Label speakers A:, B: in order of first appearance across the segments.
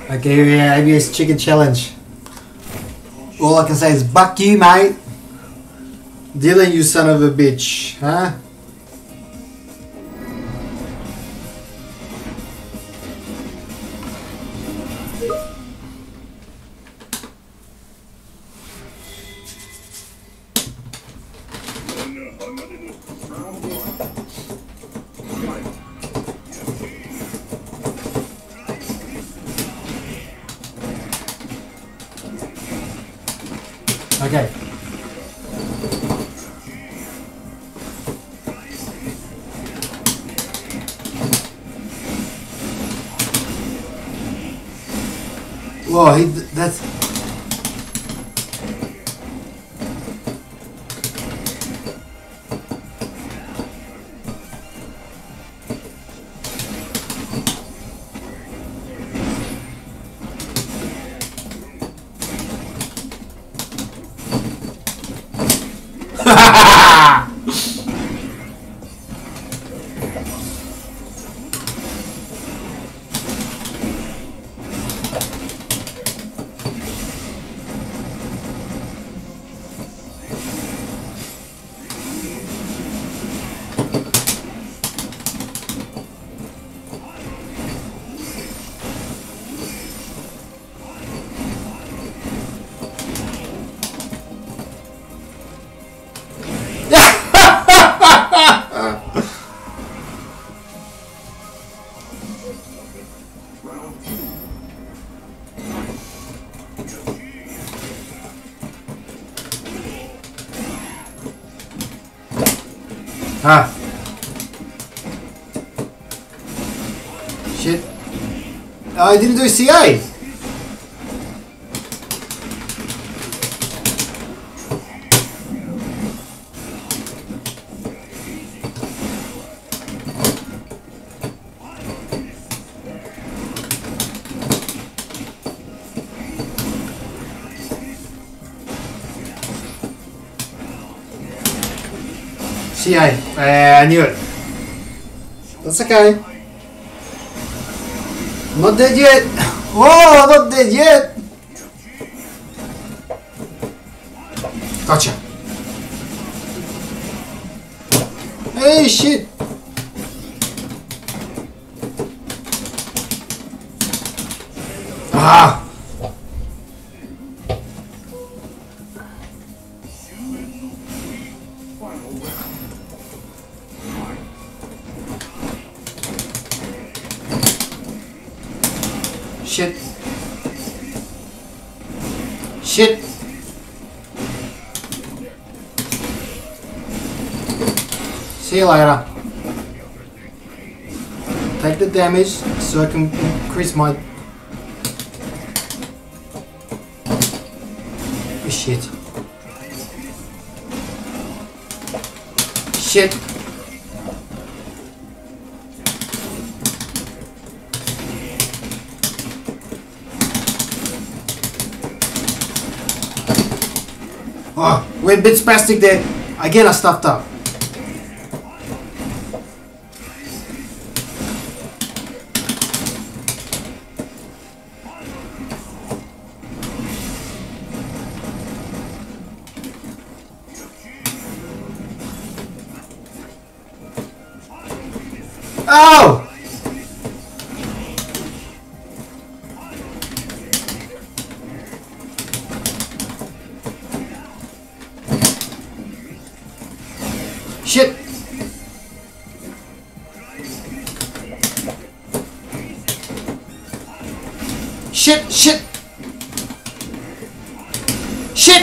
A: I gave you ABS chicken challenge. All I can say is buck you, mate. Dylan, you son of a bitch, huh? Okay. Whoa, that's... Ah. Shit. Oh, I didn't do CA. CA. I knew it. That's okay. Not dead yet. Oh, not dead yet. Gotcha. Hey, shit. Ah. Shit. Shit. See you later. Take the damage so I can increase my... Oh, shit. Shit. Oh, went a bit spastic there. Again, I stuffed up. Oh! Shit! Shit! Shit! Shit!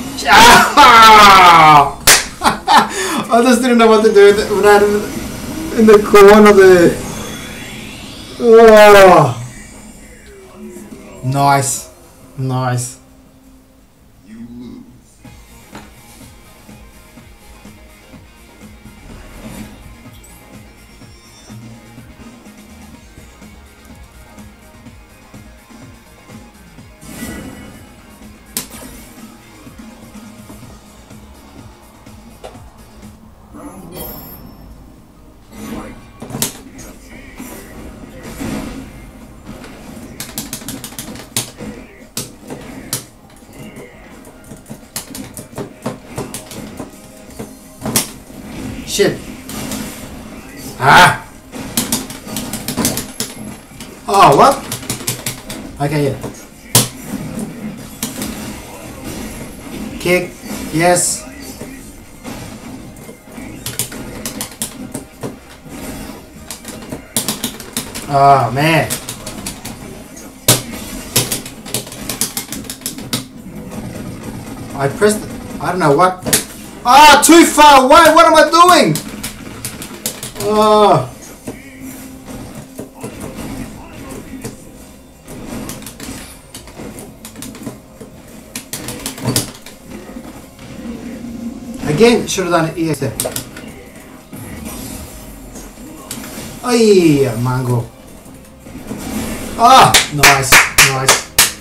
A: Ah! I just didn't know what to do when I had in the corner there. Oh. Nice. Nice. Shit. Ah! Oh, what? Okay, yeah. Kick. Yes. Oh, man. I pressed... I don't know what... Ah, too far away! What am I doing? Oh... Again, should have done it EX there. Ay, mango. Ah, nice, nice.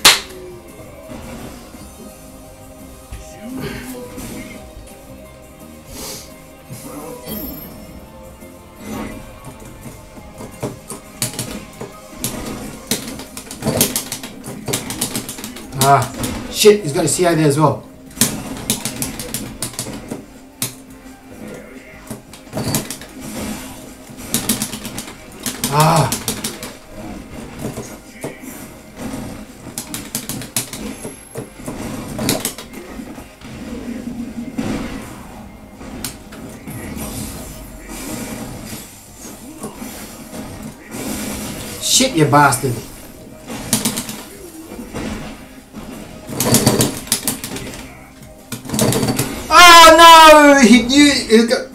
A: Ah, shit, he's got a CA there as well. Ah. Shit, you bastard. Oh no! He knew he got...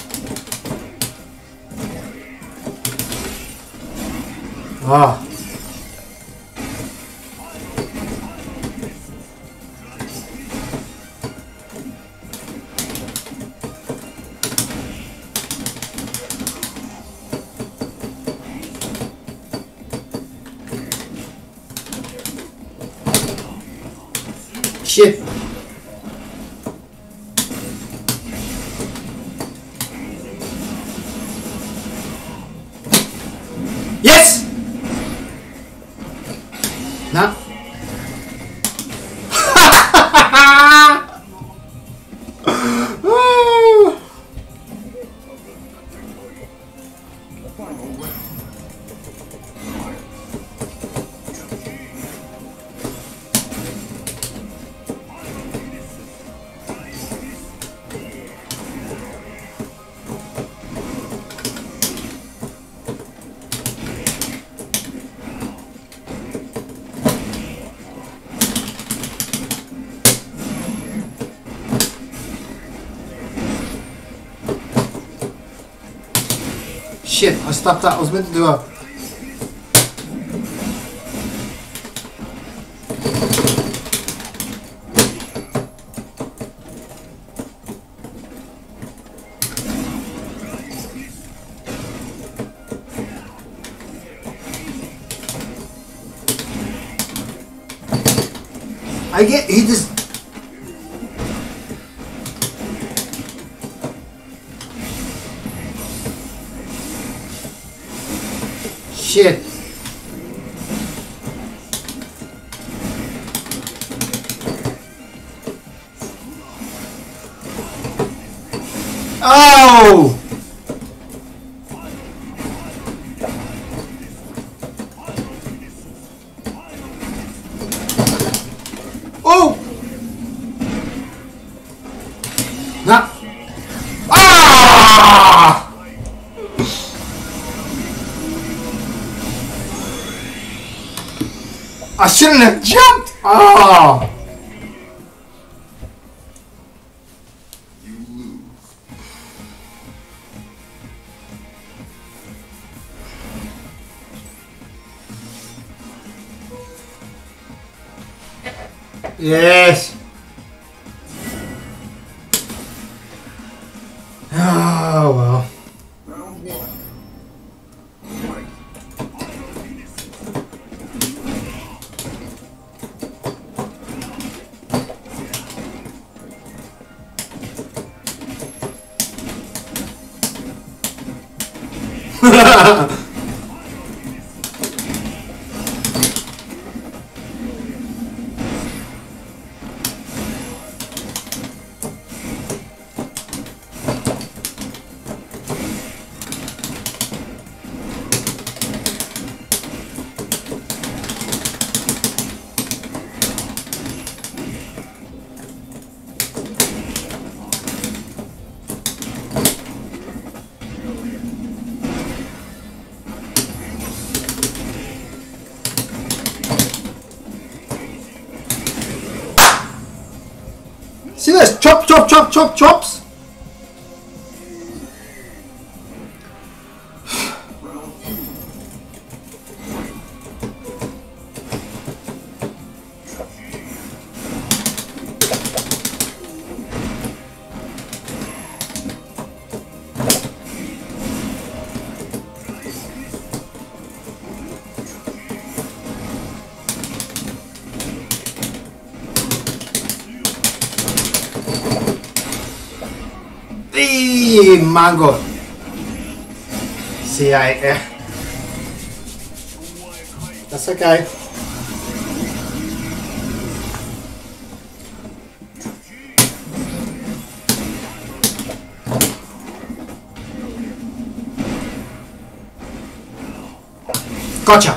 A: Ah. Shit. Yes! No. Shit, I stopped that. I was meant to do a... I get... He just... Shit. Oh! Oh! Nah. Ah! I shouldn't have jumped! Oh! Yes! Oh well. See this? Chop, chop, chop, chop, chops. Mango. See, that's okay. Gotcha.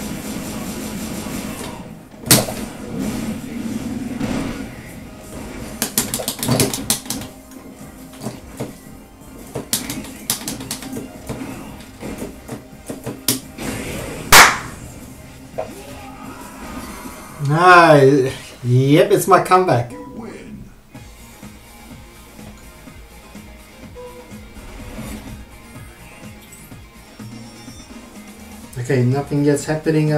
A: Yep, it's my comeback. Okay, nothing yet's happening.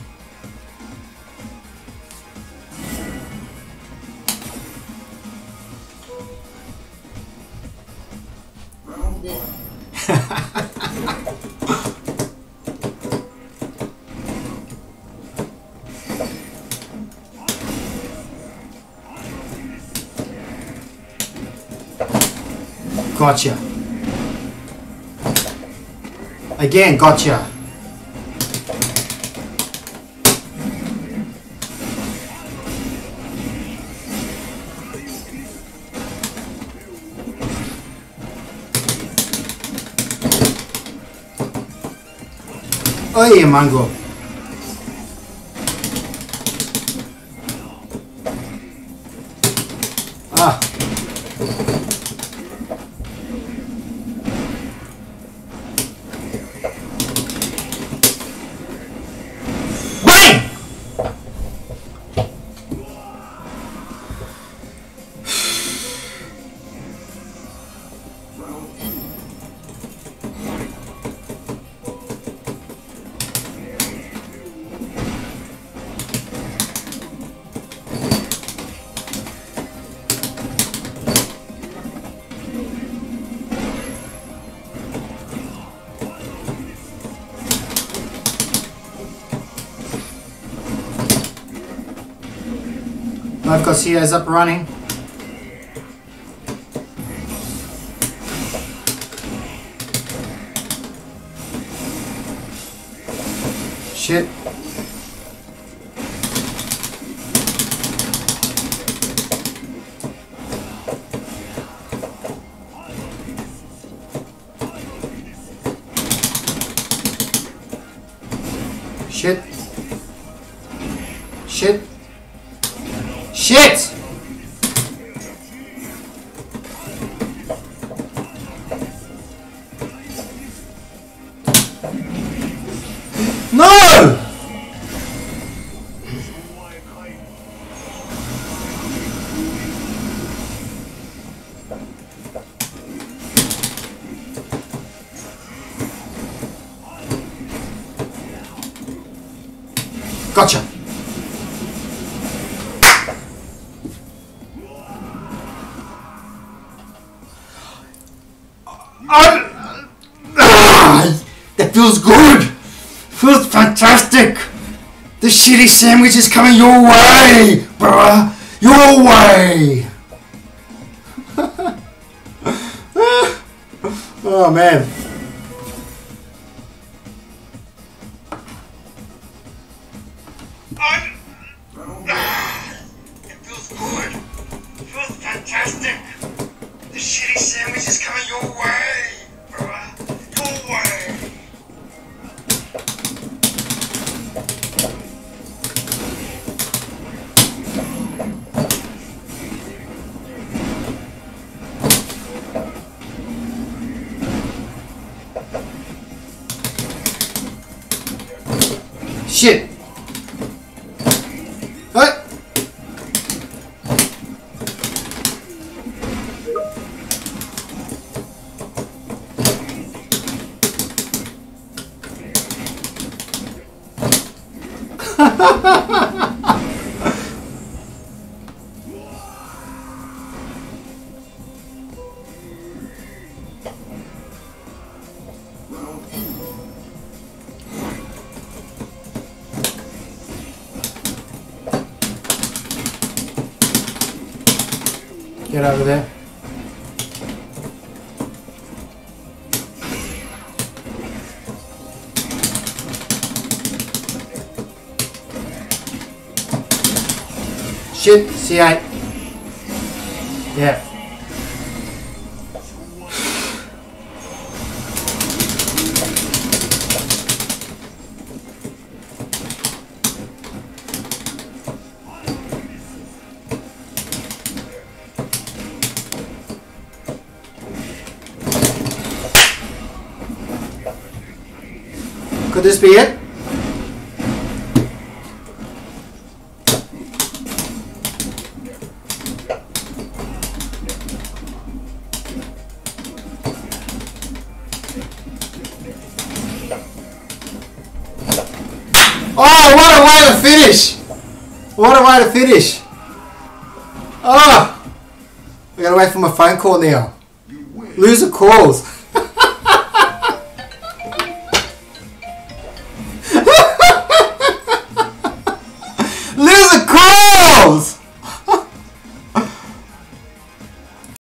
A: Gotcha. Again, gotcha. Oh yeah, mango. Ah. I've got CI's up running. Shit. Shit. Shit. Shit! No! Gotcha. That feels good. Feels fantastic. The shitty sandwich is coming your way, bruh. Your way. Oh man. It feels good. It feels fantastic. The shitty sandwich is coming your way, bruh. Your way. Shit. What? Get over there. Shit, C8. Yeah. Could this be it? Oh, what a way to finish! What a way to finish! Oh! I gotta wait for my phone call now. Loser calls.